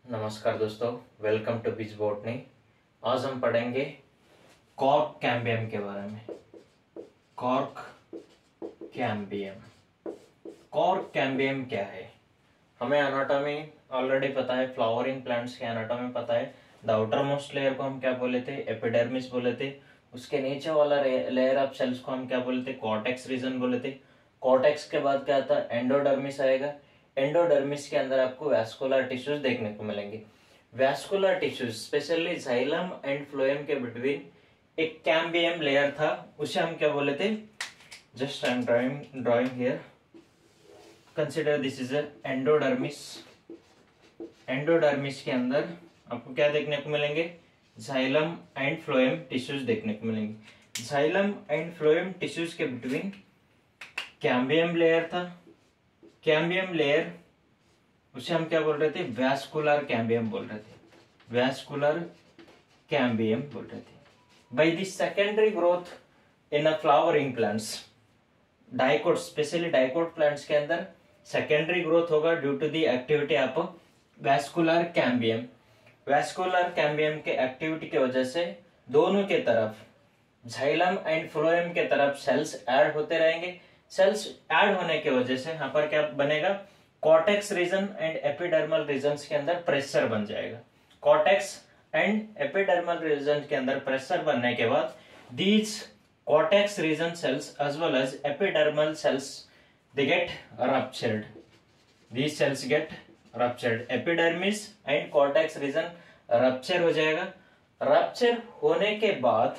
नमस्कार दोस्तों, welcome to बीज बॉटनी। आज हम पढ़ेंगे कॉर्क कैम्बियम के बारे में। Cork cambium. कॉर्क कैम्बियम क्या है? हमें एनाटॉमी ऑलरेडी पता है, फ्लावरिंग प्लांट्स के एनाटॉमी पता है। द आउटर मोस्ट लेयर को हम क्या बोले थे? एपिडर्मिस बोले थे। उसके नीचे वाला लेयर ऑफ सेल्स को हम क्या बोले थे? कॉर्टेक्स रीजन बोले थे। कॉर्टेक्स के बाद क्या आता है? एंडोडर्मिस आएगा। एंडोडर्मिस के अंदर आपको वैस्कुलर टिश्यूज देखने को मिलेंगे। Vascular tissues specially xylem and phloem के बिटवीन एक कैम्बियम लेयर था, उसे हम क्या बोले थे? Just I am drawing here. Consider this is endodermis. Endodermis के अंदर आपको क्या देखने को मिलेंगे? जाइलम एंड फ्लोएम टिश्यूज देखने को मिलेंगे। जाइलम एंड फ्लोएम टिश्यूज के बिटवीन कैम्बियम लेयर था। कैम्बियम लेयर, उसे हम क्या बोल रहे थे? वैस्कुलर कैम्बियम बोल रहे थे। वैस्कुलर कैम्बियम बोल रहे थे। By the secondary growth in a flowering plants, dicot, specially dicot plants के अंदर सेकेंडरी ग्रोथ होगा due to the activity of vascular cambium. Vascular cambium के एक्टिविटी की वजह से दोनों के तरफ, जाइलम एंड फ्लोएम के तरफ सेल्स ऐड होते रहेंगे। सेल्स ऐड होने की वजह से यहाँ पर क्या बनेगा? Cortex region and epidermal region के अंदर प्रेशर बन जाएगा। कॉर्टेक्स एंड एपिडर्मल रीजन के अंदर प्रेशर बनने के बाद these cortex region cells as well as epidermal cells, they get ruptured. These cells get ruptured. Epidermis and cortex region rupture हो जाएगा। rupture होने के बाद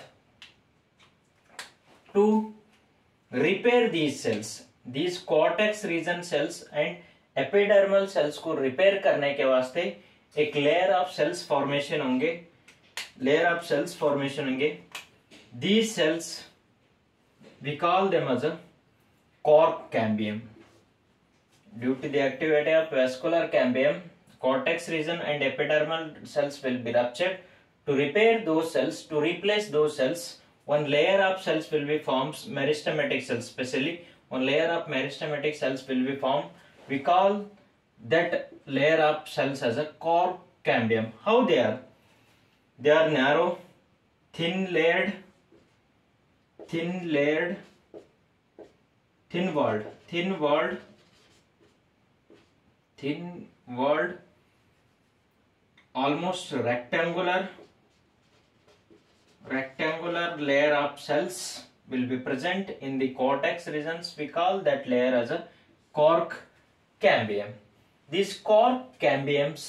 to repair these cells, these cortex region cells and epidermal cells को repair करने के वास्ते एक layer of cells formation होंगे। layer of cells formation होंगे। These cells we call them as a cork cambium. Due to the activity of vascular cambium, cortex region and epidermal cells will be ruptured. To repair those cells, to replace those cells, one layer of cells will be formed, meristematic cells specially. One layer of meristematic cells will be formed. We call that layer of cells as a cork cambium. How they are? They are narrow, thin walled, almost rectangular layer of cells will be present in the cortex regions. We call that layer as a cork cambium. These cork cambiums,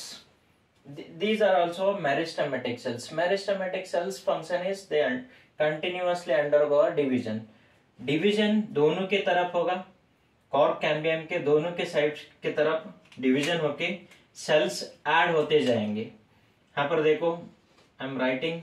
these are also meristematic cells. Meristematic cells function is they continuously undergo a division. Division दोनों के तरफ होगा। Cork cambium के दोनों के side के तरफ division होके सेल्स ऐड होते जाएंगे। यहाँ पर देखो, I am writing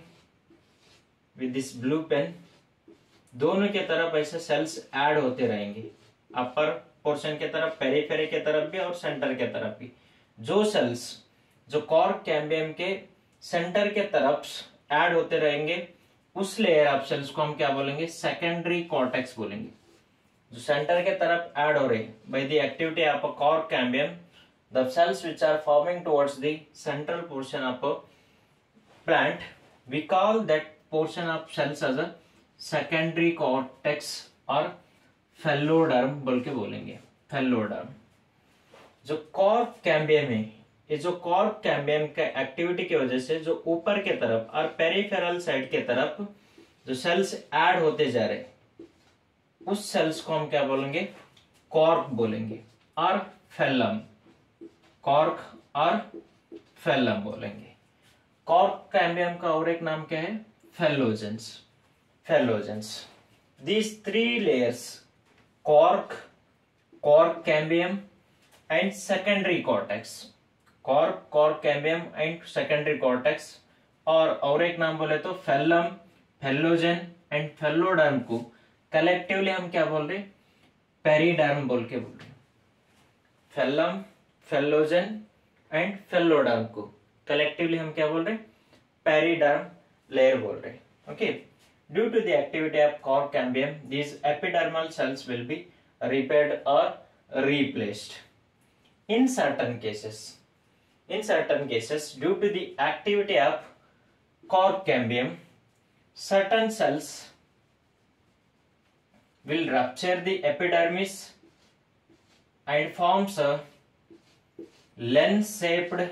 with this blue pen. दोनों के तरफ ऐसे सेल्स ऐड होते रहेंगे, अपर पोर्शन के तरफ, पेरिफेरी के तरफ भी और सेंटर के तरफ भी। जो सेल्स जो कॉर्क कैम्बियम के सेंटर के तरफ ऐड होते रहेंगे, उस लेयर ऑफ सेल्स को हम क्या बोलेंगे? सेकेंडरी कॉर्टेक्स बोलेंगे। जो सेंटर के तरफ ऐड हो रहे by the activity of a cork cambium, the cells which are forming towards the central portion of a plant, we call that portion of cells as a secondary cortex और phelloderm बोल के बोलेंगे। Phelloderm. जो cork cambium है, ये जो cork cambium के activity की वजह से जो ऊपर के तरफ और पेरिफेरल साइड के तरफ जो सेल्स ऐड होते जा रहे, उस सेल्स को हम क्या बोलेंगे? कॉर्क बोलेंगे और फेलम। कॉर्क और फेलम बोलेंगे। कॉर्क कैम्बियम का और एक नाम क्या है? Phellogens. Phellogens. These three layers, cork, cork cambium and secondary cortex. Cork cambium and secondary cortex, और एक नाम बोले तो फेलम, फेलोजेन एंड फेलोडर्म को कलेक्टिवली हम क्या बोल रहे? पेरिडर्म बोल के बोल रहे। फेलम, फेलोजेन एंड फेलोडर्म को कलेक्टिवली हम क्या बोल रहे? पेरिडर्म लेयर बोल रहे। Okay. Due to the activity of cork cambium, these epidermal cells will be repaired or replaced. In certain cases, In certain cases, due to the activity of cork cambium, certain cells will rupture the epidermis and forms a lens-shaped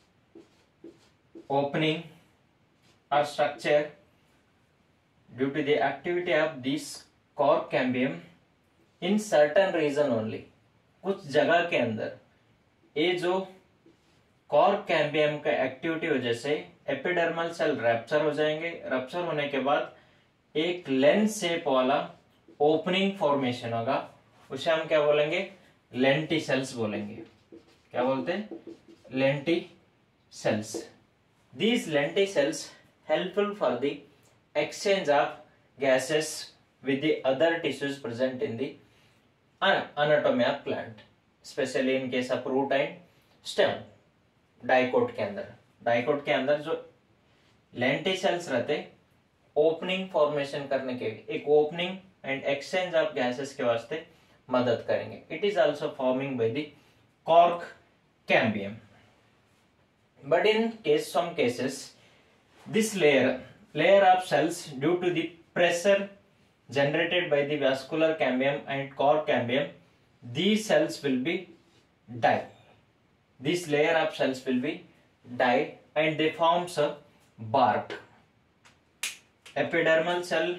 opening or structure due to the activity of this cork cambium in certain region only. कुछ जगह के अंदर ये जो cork cambium का activity वजह से epidermal cell rapture हो जाएंगे। रैप्चर होने के बाद एक लेंस शेप वाला ओपनिंग फॉर्मेशन होगा, उसे हम क्या बोलेंगे? लेंटिसेल्स बोलेंगे। क्या बोलते हैं? Lenticels. These lenticels helpful for the exchange of gases with the other tissues present in the anatomy of plant, especially in case of root and stem. Dicot के अंदर जो लेंटिसेल्स रहते ओपनिंग फॉर्मेशन करने के लिए, एक opening and exchange of gases के वास्ते मदद करेंगे। It is also forming by the cork cambium. But in some cases, this layer of cells, due to the pressure generated by the vascular cambium and cork cambium, these cells will be die. This layer of cells will be die and they forms a bark. Epidermal cell.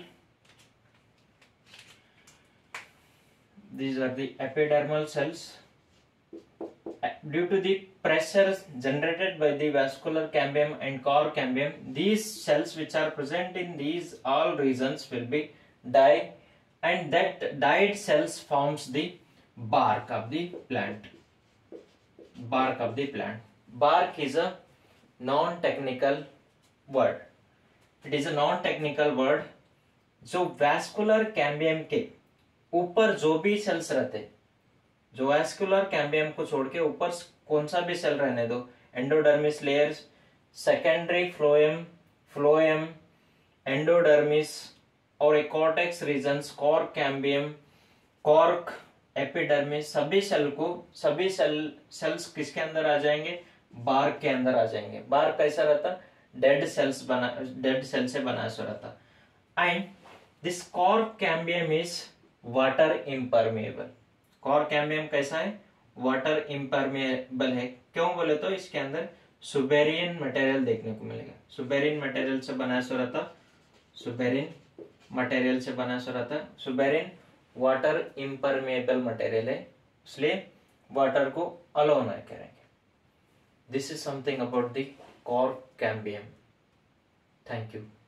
These are the epidermal cells. Due to the pressure generated by the vascular cambium and cork cambium, these cells which are present in these all regions will be die, and that died cells forms the bark of the plant. Bark of the plant. Bark is a non-technical word. It is a non-technical word. जो vascular cambium के ऊपर जो भी sales रहते, जो vascular cambium को छोड़ के ऊपर कौन सा भी सेल रहने दो, endodermis layers, secondary phloem, endodermis और cortex regions, cork cambium, cork, epidermis, सभी सेल्स किसके अंदर आ जाएंगे? बार्क के अंदर आ जाएंगे। बार्क कैसा रहता? डेड सेल से बना सो रहता। And this cork cambium is water impermeable. Cork cambium कैसा है? वाटर इम्परमेबल है। क्यों बोले तो इसके अंदर सुबेरियन मटेरियल देखने को मिलेगा। सुबेरियन मटेरियल से बना सो रहता। सुबेरियन वाटर इम्परमेबल मटेरियल है, इसलिए वाटर को अलो ना करेंगे। This is something about the cork cambium. Thank you.